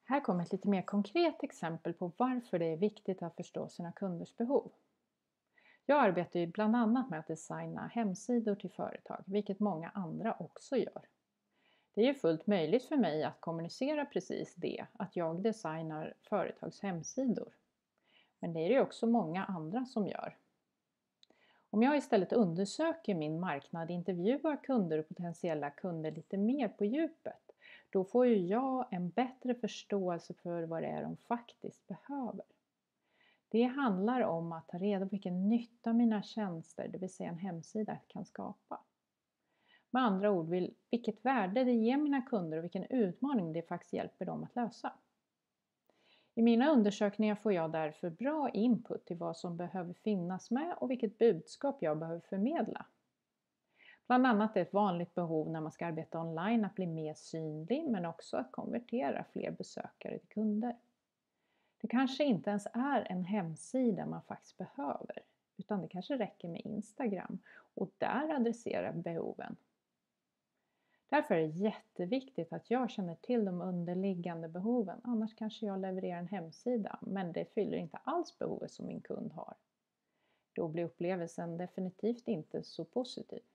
Här kommer ett lite mer konkret exempel på varför det är viktigt att förstå sina kunders behov. Jag arbetar ju bland annat med att designa hemsidor till företag, vilket många andra också gör. Det är ju fullt möjligt för mig att kommunicera precis det, att jag designar företags hemsidor. Men det är det ju också många andra som gör. Om jag istället undersöker min marknad, intervjuar kunder och potentiella kunder lite mer på djupet, då får ju jag en bättre förståelse för vad det är de faktiskt behöver. Det handlar om att ta reda på vilken nytta mina tjänster, det vill säga en hemsida, kan skapa. Med andra ord, vilket värde det ger mina kunder och vilken utmaning det faktiskt hjälper dem att lösa. I mina undersökningar får jag därför bra input till vad som behöver finnas med och vilket budskap jag behöver förmedla. Bland annat är ett vanligt behov när man ska arbeta online att bli mer synlig, men också att konvertera fler besökare till kunder. Det kanske inte ens är en hemsida man faktiskt behöver, utan det kanske räcker med Instagram och där adressera behoven. Därför är det jätteviktigt att jag känner till de underliggande behoven, annars kanske jag levererar en hemsida men det fyller inte alls behovet som min kund har. Då blir upplevelsen definitivt inte så positiv.